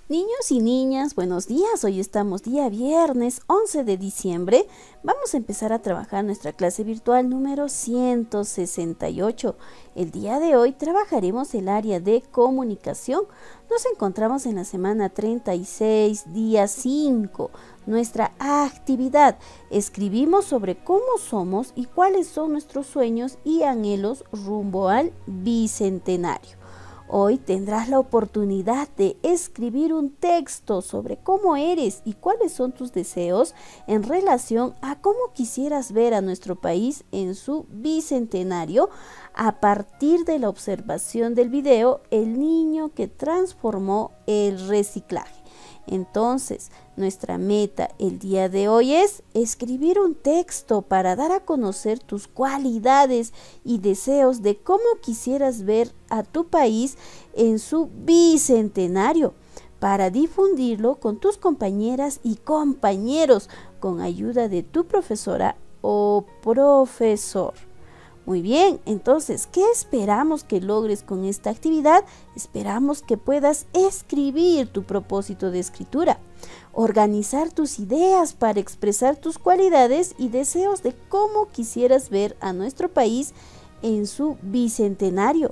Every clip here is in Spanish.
Niños y niñas, buenos días. Hoy estamos día viernes 11 de diciembre. Vamos a empezar a trabajar nuestra clase virtual número 168. El día de hoy trabajaremos el área de comunicación. Nos encontramos en la semana 36, día 5. Nuestra actividad. Escribimos sobre cómo somos y cuáles son nuestros sueños y anhelos rumbo al bicentenario. Hoy tendrás la oportunidad de escribir un texto sobre cómo eres y cuáles son tus deseos en relación a cómo quisieras ver a nuestro país en su bicentenario a partir de la observación del video El niño que transformó el reciclaje. Entonces, nuestra meta el día de hoy es escribir un texto para dar a conocer tus cualidades y deseos de cómo quisieras ver a tu país en su bicentenario, para difundirlo con tus compañeras y compañeros con ayuda de tu profesora o profesor. Muy bien, entonces, ¿qué esperamos que logres con esta actividad? Esperamos que puedas escribir tu propósito de escritura, organizar tus ideas para expresar tus cualidades y deseos de cómo quisieras ver a nuestro país en su bicentenario,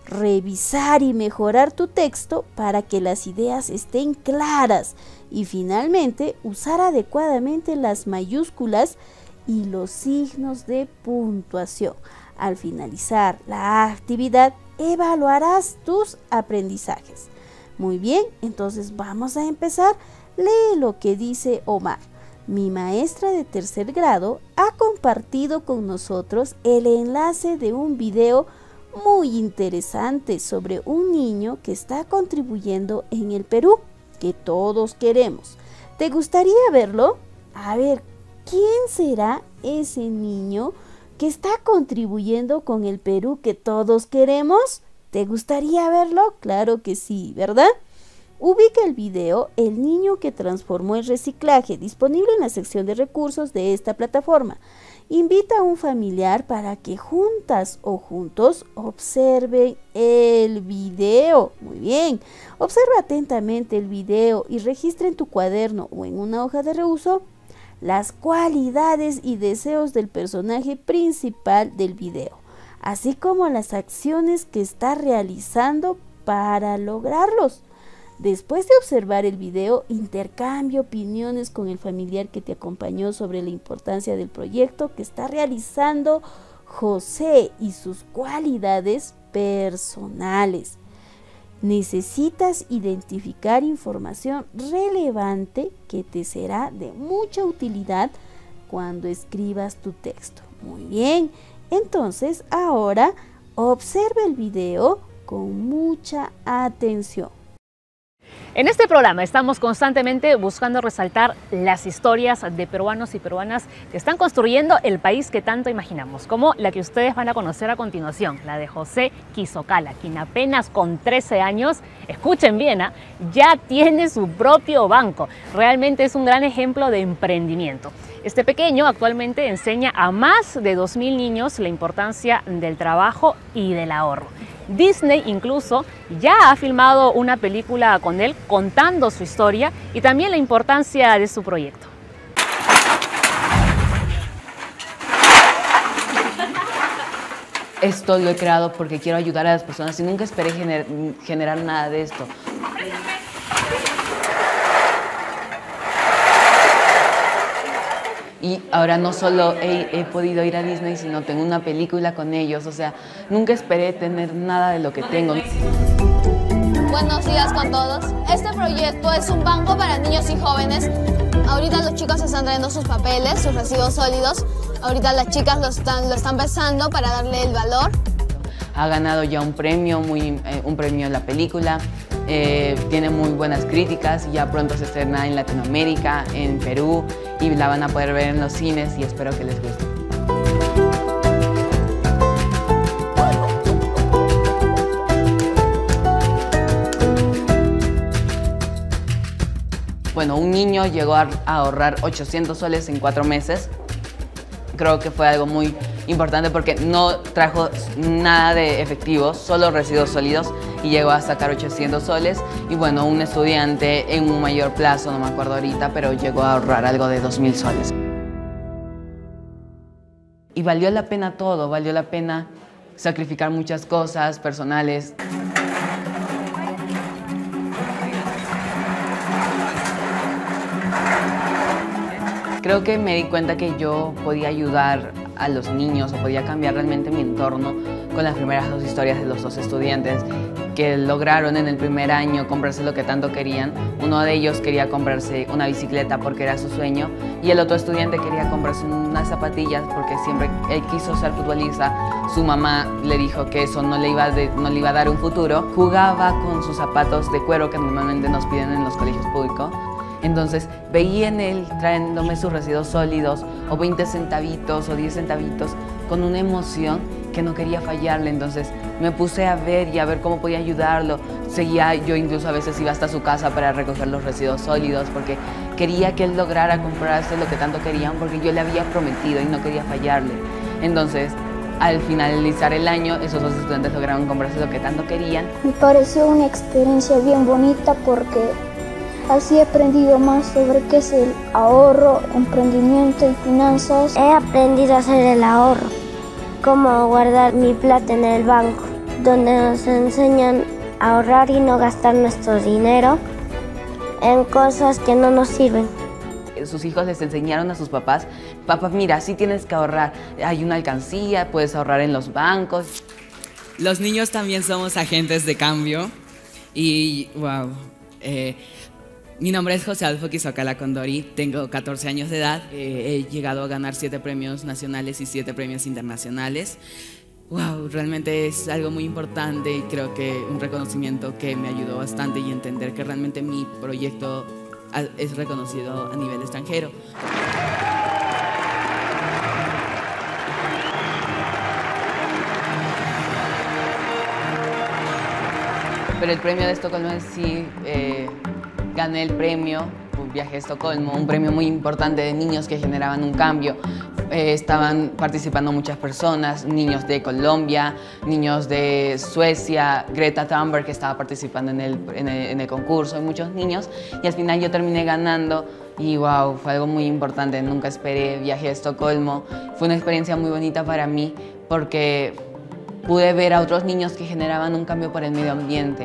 revisar y mejorar tu texto para que las ideas estén claras y finalmente usar adecuadamente las mayúsculas y los signos de puntuación. Al finalizar la actividad, evaluarás tus aprendizajes. Muy bien, entonces vamos a empezar. Lee lo que dice Omar. Mi maestra de tercer grado ha compartido con nosotros el enlace de un video muy interesante sobre un niño que está contribuyendo en el Perú, que todos queremos. ¿Te gustaría verlo? A ver, ¿quién será ese niño que está contribuyendo con el Perú que todos queremos? ¿Te gustaría verlo? Claro que sí, ¿verdad? Ubica el video El niño que transformó el reciclaje, disponible en la sección de recursos de esta plataforma. Invita a un familiar para que juntas o juntos observen el video. Muy bien. Observa atentamente el video y registra en tu cuaderno o en una hoja de reuso las cualidades y deseos del personaje principal del video, así como las acciones que está realizando para lograrlos. Después de observar el video, intercambia opiniones con el familiar que te acompañó sobre la importancia del proyecto que está realizando José y sus cualidades personales. Necesitas identificar información relevante que te será de mucha utilidad cuando escribas tu texto. Muy bien, entonces ahora observa el video con mucha atención. En este programa estamos constantemente buscando resaltar las historias de peruanos y peruanas que están construyendo el país que tanto imaginamos, como la que ustedes van a conocer a continuación, la de José Quisocala, quien apenas con 13 años, escuchen bien, ya tiene su propio banco. Realmente es un gran ejemplo de emprendimiento. Este pequeño actualmente enseña a más de 2.000 niños la importancia del trabajo y del ahorro. Disney incluso ya ha filmado una película con él contando su historia y también la importancia de su proyecto. Esto lo he creado porque quiero ayudar a las personas y nunca esperé generar nada de esto. Y ahora no solo he podido ir a Disney, sino tengo una película con ellos. O sea, nunca esperé tener nada de lo que tengo. Buenos días con todos. Este proyecto es un banco para niños y jóvenes. Ahorita los chicos están trayendo sus papeles, sus residuos sólidos. Ahorita las chicas lo están pesando para darle el valor. Ha ganado ya un premio, un premio en la película. Tiene muy buenas críticas, ya pronto se estrena en Latinoamérica, en Perú, y la van a poder ver en los cines y espero que les guste. Bueno, un niño llegó a ahorrar 800 soles en 4 meses. Creo que fue algo muy importante porque no trajo nada de efectivo, solo residuos sólidos, y llegó a sacar 800 soles. Y bueno, un estudiante en un mayor plazo, no me acuerdo ahorita, pero llegó a ahorrar algo de 2000 soles. Y valió la pena todo, valió la pena sacrificar muchas cosas personales. Creo que me di cuenta que yo podía ayudar a los niños o podía cambiar realmente mi entorno con las primeras dos historias de los dos estudiantes que lograron en el primer año comprarse lo que tanto querían. Uno de ellos quería comprarse una bicicleta porque era su sueño y el otro estudiante quería comprarse unas zapatillas porque siempre él quiso ser futbolista. Su mamá le dijo que eso no le iba a dar un futuro. Jugaba con sus zapatos de cuero que normalmente nos piden en los colegios públicos. Entonces veía en él trayéndome sus residuos sólidos o 20 centavitos o 10 centavitos con una emoción que no quería fallarle. Entonces me puse a ver cómo podía ayudarlo. Yo incluso a veces iba hasta su casa para recoger los residuos sólidos porque quería que él lograra comprarse lo que tanto querían porque yo le había prometido y no quería fallarle. Entonces al finalizar el año esos dos estudiantes lograron comprarse lo que tanto querían. Me pareció una experiencia bien bonita porque así he aprendido más sobre qué es el ahorro, emprendimiento y finanzas. He aprendido a hacer el ahorro, cómo guardar mi plata en el banco, donde nos enseñan a ahorrar y no gastar nuestro dinero en cosas que no nos sirven. Sus hijos les enseñaron a sus papás, papá, mira, sí tienes que ahorrar, hay una alcancía, puedes ahorrar en los bancos. Los niños también somos agentes de cambio y wow. Mi nombre es José Adolfo Quizocala Condori, tengo 14 años de edad, he llegado a ganar 7 premios nacionales y 7 premios internacionales. Wow, realmente es algo muy importante y creo que un reconocimiento que me ayudó bastante y entender que realmente mi proyecto es reconocido a nivel extranjero. Pero el premio de Estocolmo en sí, gané el premio, un viaje a Estocolmo, un premio muy importante de niños que generaban un cambio. Estaban participando muchas personas, niños de Colombia, niños de Suecia, Greta Thunberg que estaba participando en el concurso, y muchos niños. Y al final yo terminé ganando y wow, fue algo muy importante, nunca esperé, viajé a Estocolmo. Fue una experiencia muy bonita para mí porque pude ver a otros niños que generaban un cambio por el medio ambiente.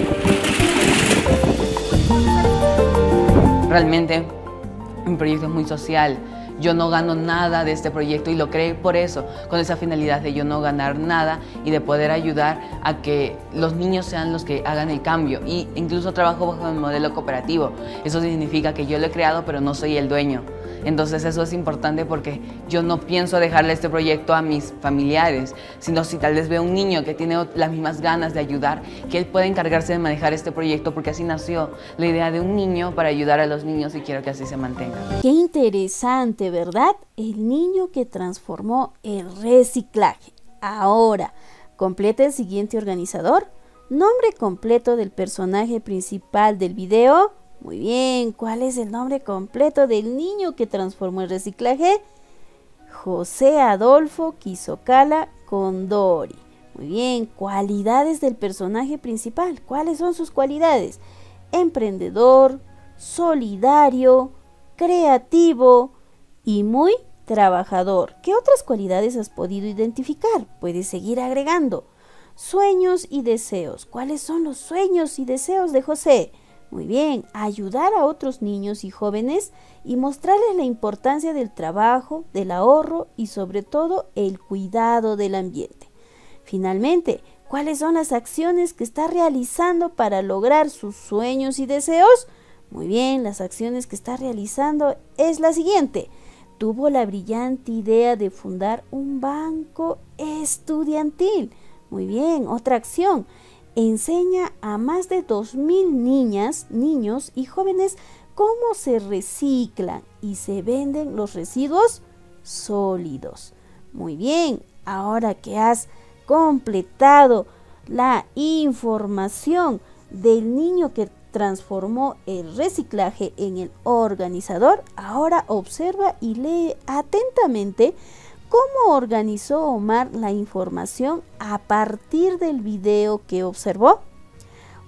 Realmente mi proyecto es muy social. Yo no gano nada de este proyecto y lo creé por eso, con esa finalidad de yo no ganar nada y de poder ayudar a que los niños sean los que hagan el cambio. Y incluso trabajo bajo el modelo cooperativo. Eso significa que yo lo he creado, pero no soy el dueño. Entonces eso es importante porque yo no pienso dejarle este proyecto a mis familiares, sino si tal vez veo un niño que tiene las mismas ganas de ayudar, que él pueda encargarse de manejar este proyecto, porque así nació la idea de un niño para ayudar a los niños y quiero que así se mantenga. Qué interesante, ¿verdad? El niño que transformó el reciclaje. Ahora, completa el siguiente organizador. Nombre completo del personaje principal del video. Muy bien, ¿cuál es el nombre completo del niño que transformó el reciclaje? José Adolfo Quizocala Condori. Muy bien, cualidades del personaje principal. ¿Cuáles son sus cualidades? Emprendedor, solidario, creativo y muy trabajador. ¿Qué otras cualidades has podido identificar? Puedes seguir agregando. Sueños y deseos. ¿Cuáles son los sueños y deseos de José? Muy bien, ayudar a otros niños y jóvenes y mostrarles la importancia del trabajo, del ahorro y sobre todo el cuidado del ambiente. Finalmente, ¿cuáles son las acciones que está realizando para lograr sus sueños y deseos? Muy bien, las acciones que está realizando es la siguiente. Tuvo la brillante idea de fundar un banco estudiantil. Muy bien, otra acción. Enseña a más de 2000 niñas, niños y jóvenes cómo se reciclan y se venden los residuos sólidos. Muy bien, ahora que has completado la información del niño que transformó el reciclaje en el organizador, ahora observa y lee atentamente cómo organizó Omar la información a partir del video que observó.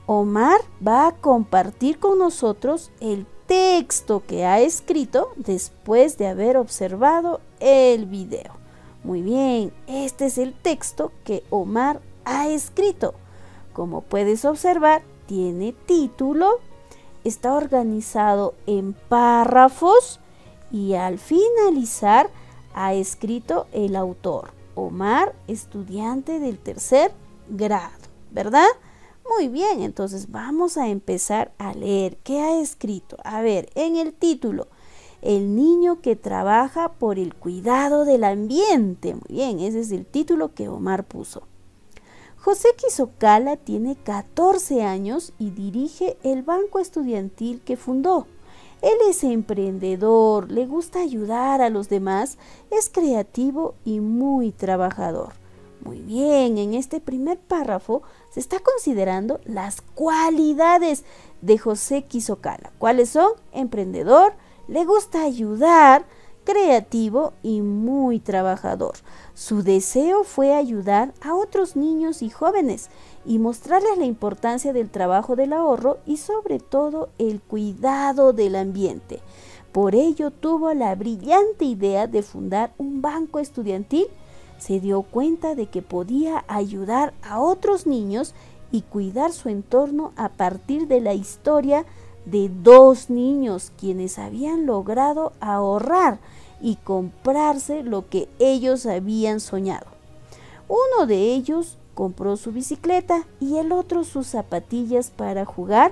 Omar va a compartir con nosotros el texto que ha escrito después de haber observado el video. Muy bien, este es el texto que Omar ha escrito. Como puedes observar, tiene título, está organizado en párrafos y al finalizar ha escrito el autor, Omar, estudiante del tercer grado, ¿verdad? Muy bien, entonces vamos a empezar a leer. ¿Qué ha escrito? A ver, en el título, el niño que trabaja por el cuidado del ambiente. Muy bien, ese es el título que Omar puso. José Quisocala tiene 14 años y dirige el banco estudiantil que fundó. Él es emprendedor, le gusta ayudar a los demás, es creativo y muy trabajador. Muy bien, en este primer párrafo se está considerando las cualidades de José Quisocala. ¿Cuáles son? Emprendedor, le gusta ayudar, creativo y muy trabajador. Su deseo fue ayudar a otros niños y jóvenes y mostrarles la importancia del trabajo del ahorro y sobre todo el cuidado del ambiente. Por ello tuvo la brillante idea de fundar un banco estudiantil. Se dio cuenta de que podía ayudar a otros niños y cuidar su entorno a partir de la historia de 2 niños quienes habían logrado ahorrar y comprarse lo que ellos habían soñado. Uno de ellos compró su bicicleta y el otro sus zapatillas para jugar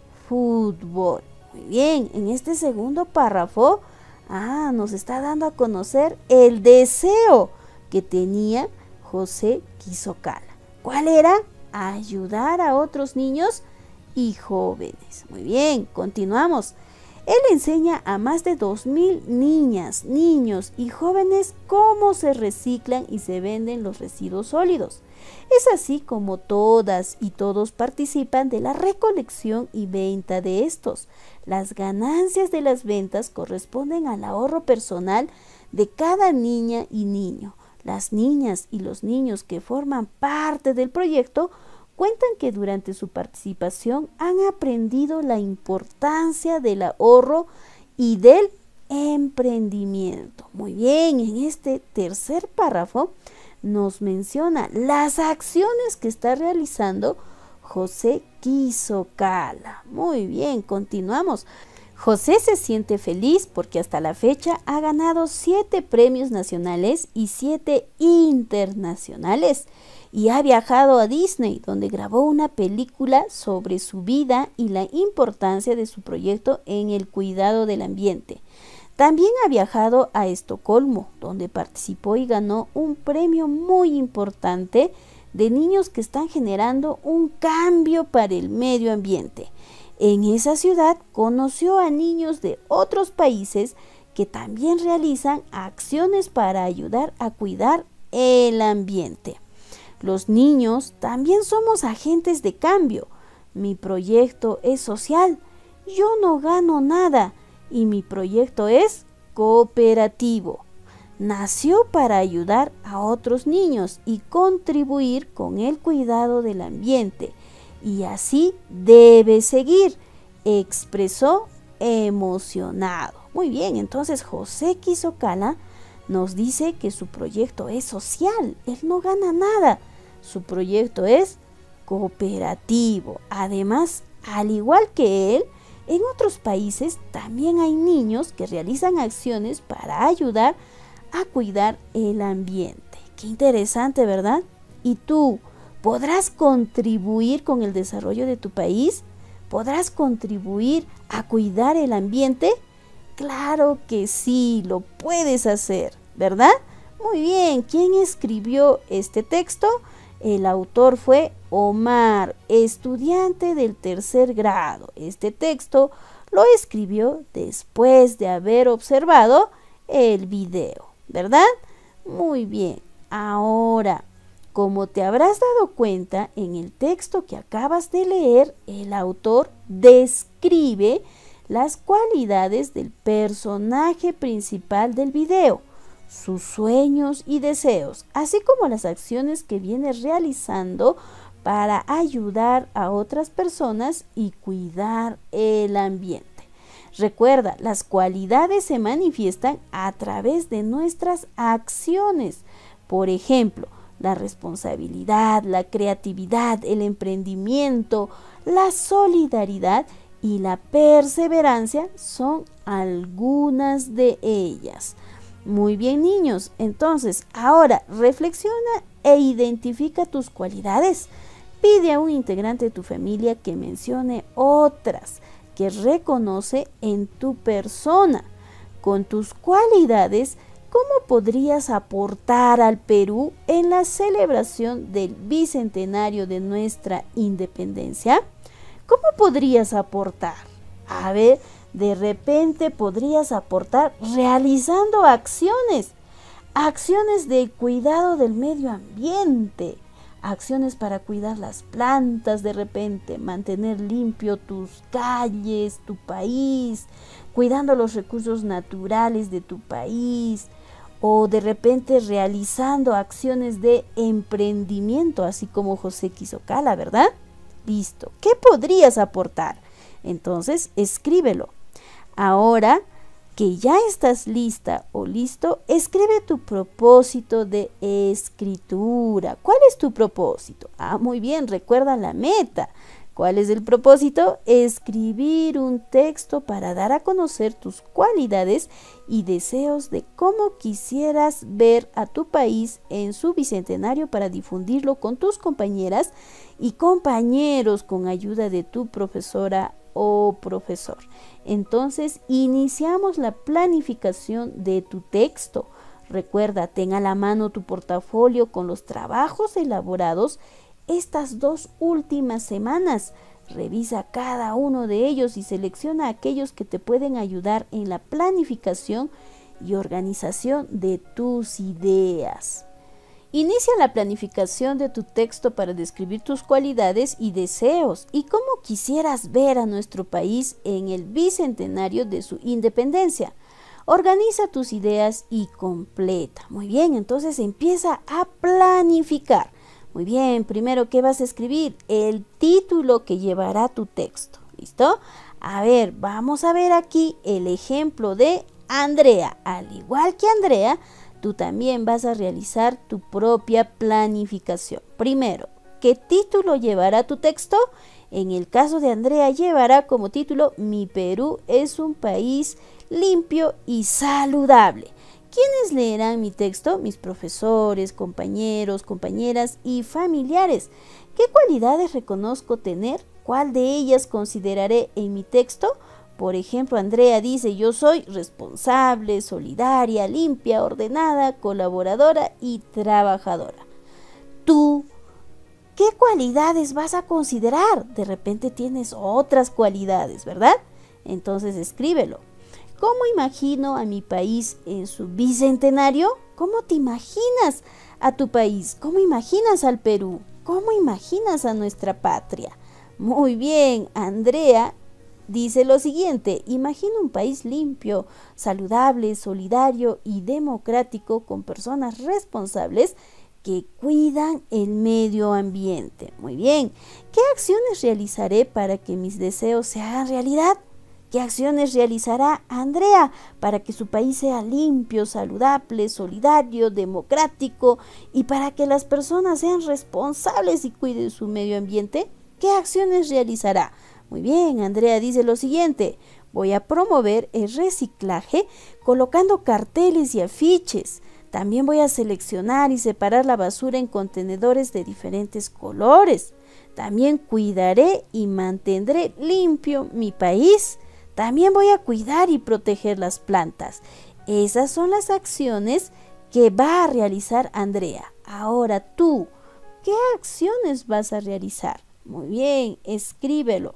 fútbol. Muy bien, en este segundo párrafo nos está dando a conocer el deseo que tenía José Quisocala. ¿Cuál era? Ayudar a otros niños y jóvenes. Muy bien, continuamos. Él enseña a más de 2,000 niñas, niños y jóvenes cómo se reciclan y se venden los residuos sólidos. Es así como todas y todos participan de la recolección y venta de estos. Las ganancias de las ventas corresponden al ahorro personal de cada niña y niño. Las niñas y los niños que forman parte del proyecto cuentan que durante su participación han aprendido la importancia del ahorro y del emprendimiento. Muy bien, en este tercer párrafo nos menciona las acciones que está realizando José Quisocala. Muy bien, continuamos. José se siente feliz porque hasta la fecha ha ganado 7 premios nacionales y 7 internacionales y ha viajado a Disney, donde grabó una película sobre su vida y la importancia de su proyecto en el cuidado del ambiente. También ha viajado a Estocolmo, donde participó y ganó un premio muy importante de niños que están generando un cambio para el medio ambiente. En esa ciudad conoció a niños de otros países que también realizan acciones para ayudar a cuidar el ambiente. Los niños también somos agentes de cambio. Mi proyecto es social. Yo no gano nada y mi proyecto es cooperativo. Nació para ayudar a otros niños y contribuir con el cuidado del ambiente. Y así debe seguir, expresó emocionado. Muy bien, entonces José Quisocala nos dice que su proyecto es social. Él no gana nada. Su proyecto es cooperativo. Además, al igual que él, en otros países también hay niños que realizan acciones para ayudar a cuidar el ambiente. Qué interesante, ¿verdad? ¿Y tú podrás contribuir con el desarrollo de tu país? ¿Podrás contribuir a cuidar el ambiente? Claro que sí, lo puedes hacer, ¿verdad? Muy bien, ¿quién escribió este texto? El autor fue Omar, estudiante del tercer grado. Este texto lo escribió después de haber observado el video, ¿verdad? Muy bien, ahora, como te habrás dado cuenta, en el texto que acabas de leer, el autor describe las cualidades del personaje principal del video, sus sueños y deseos, así como las acciones que viene realizando para ayudar a otras personas y cuidar el ambiente. Recuerda, las cualidades se manifiestan a través de nuestras acciones. Por ejemplo, la responsabilidad, la creatividad, el emprendimiento, la solidaridad y la perseverancia son algunas de ellas. Muy bien, niños, entonces ahora reflexiona e identifica tus cualidades. Pide a un integrante de tu familia que mencione otras que reconoce en tu persona. Con tus cualidades, ¿cómo podrías aportar al Perú en la celebración del bicentenario de nuestra independencia? ¿Cómo podrías aportar? A ver, de repente podrías aportar realizando acciones de cuidado del medio ambiente, acciones para cuidar las plantas, de repente mantener limpio tus calles, tu país, cuidando los recursos naturales de tu país, o de repente realizando acciones de emprendimiento, así como José Quisocala, ¿verdad? Listo. ¿Qué podrías aportar? Entonces, escríbelo. Ahora que ya estás lista o listo, escribe tu propósito de escritura. ¿Cuál es tu propósito? Muy bien, recuerda la meta. ¿Cuál es el propósito? Escribir un texto para dar a conocer tus cualidades y deseos de cómo quisieras ver a tu país en su bicentenario para difundirlo con tus compañeras y compañeros con ayuda de tu profesora o profesor. Entonces, iniciamos la planificación de tu texto. Recuerda, ten a la mano tu portafolio con los trabajos elaborados estas 2 últimas semanas. Revisa cada uno de ellos y selecciona aquellos que te pueden ayudar en la planificación y organización de tus ideas. Inicia la planificación de tu texto para describir tus cualidades y deseos y cómo quisieras ver a nuestro país en el bicentenario de su independencia. Organiza tus ideas y completa. Muy bien, entonces empieza a planificar. Muy bien, primero, ¿qué vas a escribir? El título que llevará tu texto. ¿Listo? A ver, vamos a ver aquí el ejemplo de Andrea. Al igual que Andrea, tú también vas a realizar tu propia planificación. Primero, ¿qué título llevará tu texto? En el caso de Andrea, llevará como título Mi Perú es un país limpio y saludable. ¿Quiénes leerán mi texto? Mis profesores, compañeros, compañeras y familiares. ¿Qué cualidades reconozco tener? ¿Cuál de ellas consideraré en mi texto? Por ejemplo, Andrea dice, yo soy responsable, solidaria, limpia, ordenada, colaboradora y trabajadora. ¿Tú qué cualidades vas a considerar? De repente tienes otras cualidades, ¿verdad? Entonces escríbelo. ¿Cómo imagino a mi país en su bicentenario? ¿Cómo te imaginas a tu país? ¿Cómo imaginas al Perú? ¿Cómo imaginas a nuestra patria? Muy bien, Andrea dice lo siguiente: imagino un país limpio, saludable, solidario y democrático con personas responsables que cuidan el medio ambiente. Muy bien, ¿qué acciones realizaré para que mis deseos se hagan realidad? ¿Qué acciones realizará Andrea para que su país sea limpio, saludable, solidario, democrático y para que las personas sean responsables y cuiden su medio ambiente? ¿Qué acciones realizará? Muy bien, Andrea dice lo siguiente: voy a promover el reciclaje colocando carteles y afiches. También voy a seleccionar y separar la basura en contenedores de diferentes colores. También cuidaré y mantendré limpio mi país. También voy a cuidar y proteger las plantas. Esas son las acciones que va a realizar Andrea. Ahora tú, ¿qué acciones vas a realizar? Muy bien, escríbelo.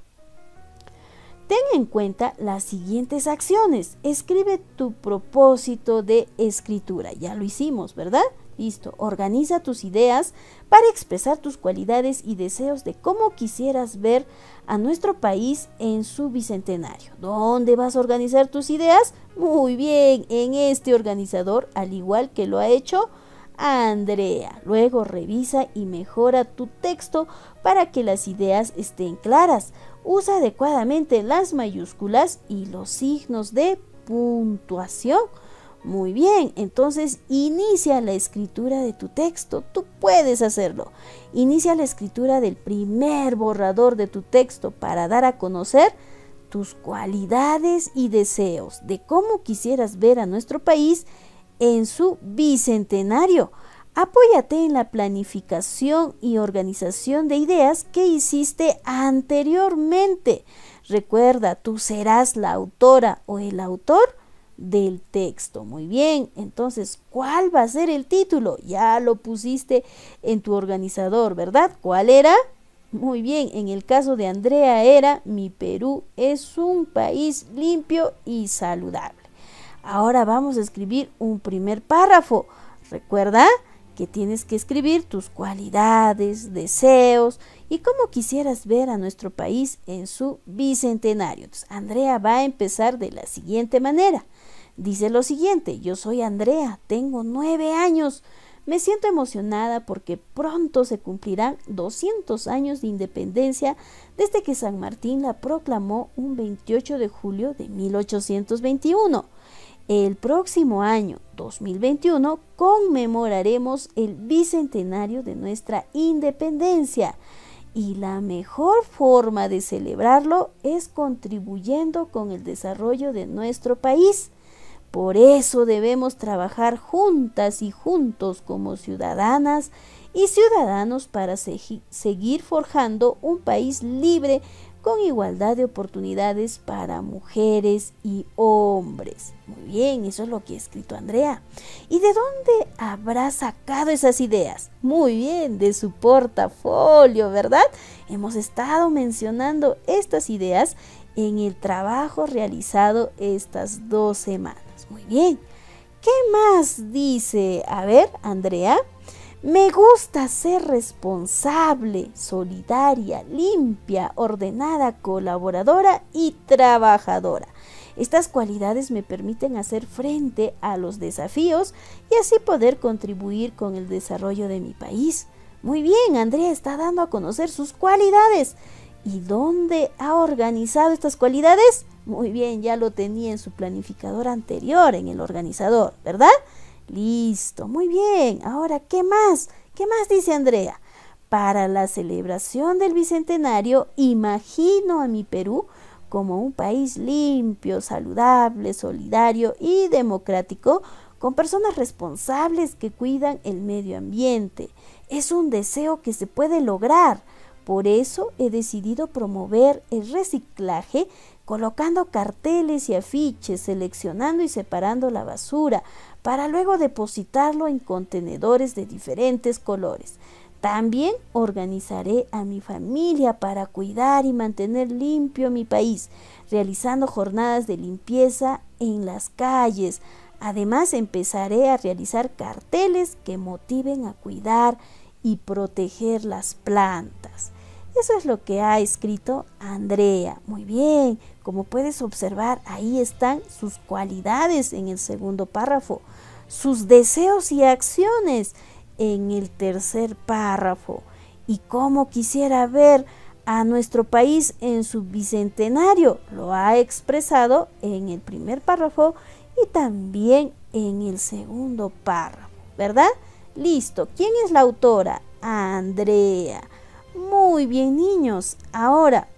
Ten en cuenta las siguientes acciones. Escribe tu propósito de escritura. Ya lo hicimos, ¿verdad? Listo. Organiza tus ideas para expresar tus cualidades y deseos de cómo quisieras ver a nuestro país en su bicentenario. ¿Dónde vas a organizar tus ideas? Muy bien, en este organizador, al igual que lo ha hecho Andrea. Luego revisa y mejora tu texto para que las ideas estén claras. Usa adecuadamente las mayúsculas y los signos de puntuación. Muy bien, entonces inicia la escritura de tu texto. Tú puedes hacerlo. Inicia la escritura del primer borrador de tu texto para dar a conocer tus cualidades y deseos de cómo quisieras ver a nuestro país en su bicentenario. Apóyate en la planificación y organización de ideas que hiciste anteriormente. Recuerda, tú serás la autora o el autor del texto. Muy bien, entonces, ¿cuál va a ser el título? Ya lo pusiste en tu organizador, ¿verdad? ¿Cuál era? Muy bien, en el caso de Andrea era: mi Perú es un país limpio y saludable. Ahora vamos a escribir un primer párrafo. Recuerda que tienes que escribir tus cualidades, deseos y cómo quisieras ver a nuestro país en su bicentenario. Entonces, Andrea va a empezar de la siguiente manera. Dice lo siguiente: yo soy Andrea, tengo 9 años. Me siento emocionada porque pronto se cumplirán 200 años de independencia desde que San Martín la proclamó un 28 de julio de 1821. El próximo año, 2021, conmemoraremos el bicentenario de nuestra independencia y la mejor forma de celebrarlo es contribuyendo con el desarrollo de nuestro país. Por eso debemos trabajar juntas y juntos como ciudadanas y ciudadanos para seguir forjando un país libre con igualdad de oportunidades para mujeres y hombres. Muy bien, eso es lo que ha escrito Andrea. ¿Y de dónde habrá sacado esas ideas? Muy bien, de su portafolio, ¿verdad? Hemos estado mencionando estas ideas en el trabajo realizado estas 2 semanas. Muy bien. ¿Qué más dice? A ver, Andrea. Me gusta ser responsable, solidaria, limpia, ordenada, colaboradora y trabajadora. Estas cualidades me permiten hacer frente a los desafíos y así poder contribuir con el desarrollo de mi país. Muy bien, Andrea está dando a conocer sus cualidades. ¿Y dónde ha organizado estas cualidades? Muy bien, ya lo tenía en su planificador anterior, en el organizador, ¿verdad? Listo, muy bien. Ahora, ¿qué más? ¿Qué más dice Andrea? Para la celebración del bicentenario, imagino a mi Perú como un país limpio, saludable, solidario y democrático, con personas responsables que cuidan el medio ambiente. Es un deseo que se puede lograr. Por eso he decidido promover el reciclaje colocando carteles y afiches, seleccionando y separando la basura para luego depositarlo en contenedores de diferentes colores. También organizaré a mi familia para cuidar y mantener limpio mi país, realizando jornadas de limpieza en las calles. Además, empezaré a realizar carteles que motiven a cuidar y proteger las plantas. Eso es lo que ha escrito Andrea. Muy bien, como puedes observar, ahí están sus cualidades en el segundo párrafo, sus deseos y acciones en el tercer párrafo, y cómo quisiera ver a nuestro país en su bicentenario. Lo ha expresado en el primer párrafo y también en el segundo párrafo, ¿verdad? Listo. ¿Quién es la autora? Andrea. Muy bien, niños. Ahora,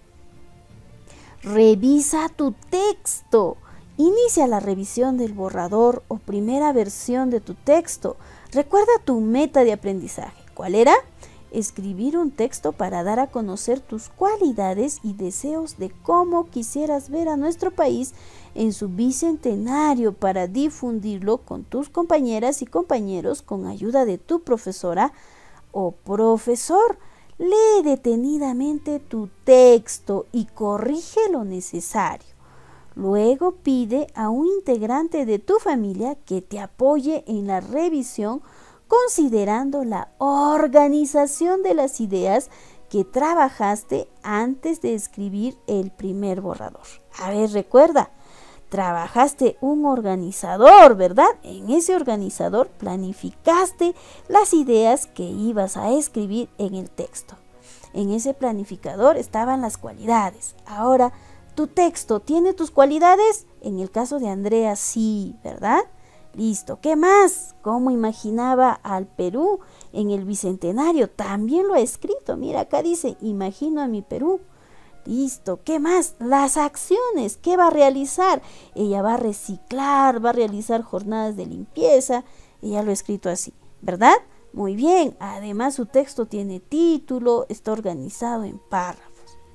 revisa tu texto. Inicia la revisión del borrador o primera versión de tu texto. Recuerda tu meta de aprendizaje. ¿Cuál era? Escribir un texto para dar a conocer tus cualidades y deseos de cómo quisieras ver a nuestro país en su bicentenario, para difundirlo con tus compañeras y compañeros con ayuda de tu profesora o profesor. Lee detenidamente tu texto y corrige lo necesario. Luego pide a un integrante de tu familia que te apoye en la revisión, considerando la organización de las ideas que trabajaste antes de escribir el primer borrador. A ver, recuerda, trabajaste un organizador, ¿verdad? En ese organizador planificaste las ideas que ibas a escribir en el texto. En ese planificador estaban las cualidades. Ahora, ¿tu texto tiene tus cualidades? En el caso de Andrea, sí, ¿verdad? Listo. ¿Qué más? ¿Cómo imaginaba al Perú en el Bicentenario? También lo ha escrito. Mira, acá dice, imagino a mi Perú. Listo. ¿Qué más? Las acciones. ¿Qué va a realizar? Ella va a reciclar, va a realizar jornadas de limpieza. Ella lo ha escrito así, ¿verdad? Muy bien. Además, su texto tiene título, está organizado en párrafos.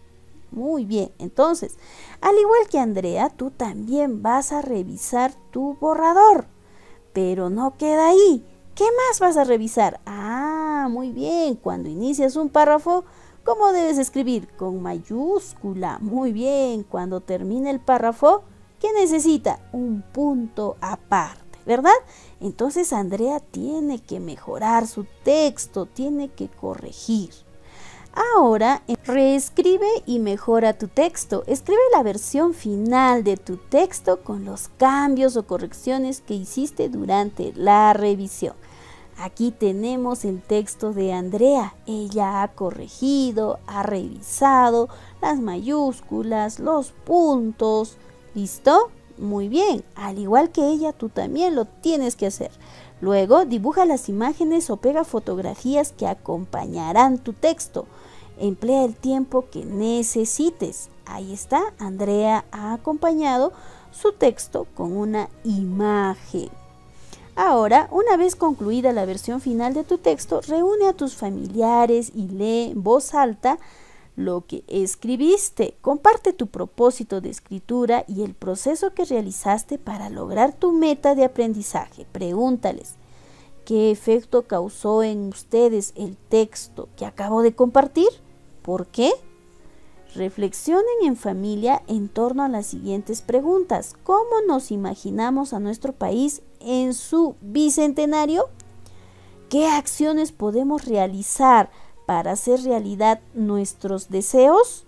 Muy bien. Entonces, al igual que Andrea, tú también vas a revisar tu borrador. Pero no queda ahí. ¿Qué más vas a revisar? Ah, muy bien. Cuando inicias un párrafo, ¿cómo debes escribir? Con mayúscula. Muy bien. Cuando termine el párrafo, ¿qué necesita? Un punto aparte, ¿verdad? Entonces Andrea tiene que mejorar su texto, tiene que corregir. Ahora, reescribe y mejora tu texto. Escribe la versión final de tu texto con los cambios o correcciones que hiciste durante la revisión. Aquí tenemos el texto de Andrea. Ella ha corregido, ha revisado las mayúsculas, los puntos. ¿Listo? Muy bien. Al igual que ella, tú también lo tienes que hacer. Luego, dibuja las imágenes o pega fotografías que acompañarán tu texto. Emplea el tiempo que necesites. Ahí está, Andrea ha acompañado su texto con una imagen. Ahora, una vez concluida la versión final de tu texto, reúne a tus familiares y lee en voz alta lo que escribiste. Comparte tu propósito de escritura y el proceso que realizaste para lograr tu meta de aprendizaje. Pregúntales, ¿qué efecto causó en ustedes el texto que acabo de compartir? ¿Por qué? Reflexionen en familia en torno a las siguientes preguntas. ¿Cómo nos imaginamos a nuestro país en su bicentenario? ¿Qué acciones podemos realizar para hacer realidad nuestros deseos?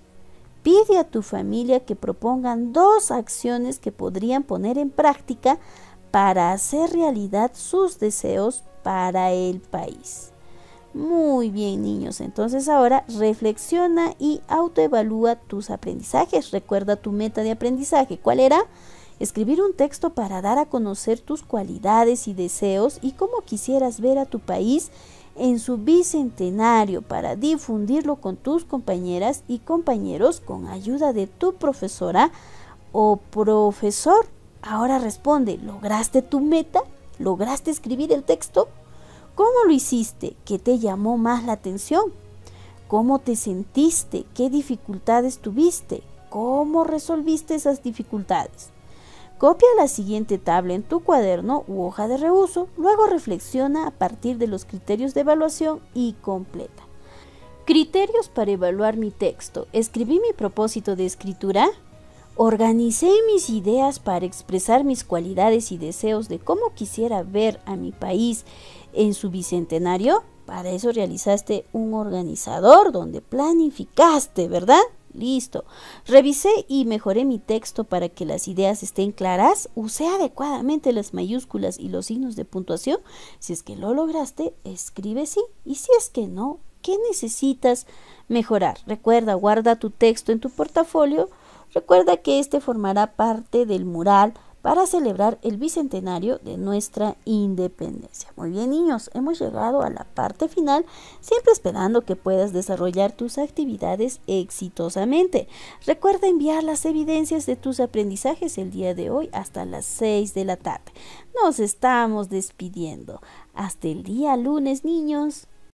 Pide a tu familia que propongan 2 acciones que podrían poner en práctica para hacer realidad sus deseos para el país. Muy bien, niños. Entonces ahora reflexiona y autoevalúa tus aprendizajes. Recuerda tu meta de aprendizaje. ¿Cuál era? Escribir un texto para dar a conocer tus cualidades y deseos y cómo quisieras ver a tu país en su bicentenario, para difundirlo con tus compañeras y compañeros con ayuda de tu profesora o profesor. Ahora responde, ¿lograste tu meta? ¿Lograste escribir el texto? ¿Cómo lo hiciste? ¿Qué te llamó más la atención? ¿Cómo te sentiste? ¿Qué dificultades tuviste? ¿Cómo resolviste esas dificultades? Copia la siguiente tabla en tu cuaderno u hoja de reuso, luego reflexiona a partir de los criterios de evaluación y completa. Criterios para evaluar mi texto. ¿Escribí mi propósito de escritura? ¿Organicé mis ideas para expresar mis cualidades y deseos de cómo quisiera ver a mi país en su bicentenario? Para eso realizaste un organizador donde planificaste, ¿verdad? Listo. Revisé y mejoré mi texto para que las ideas estén claras. Usé adecuadamente las mayúsculas y los signos de puntuación. Si es que lo lograste, escribe sí. Y si es que no, ¿qué necesitas mejorar? Recuerda, guarda tu texto en tu portafolio. Recuerda que este formará parte del mural para celebrar el bicentenario de nuestra independencia. Muy bien, niños, hemos llegado a la parte final, siempre esperando que puedas desarrollar tus actividades exitosamente. Recuerda enviar las evidencias de tus aprendizajes el día de hoy hasta las 6 de la tarde. Nos estamos despidiendo. Hasta el día lunes, niños.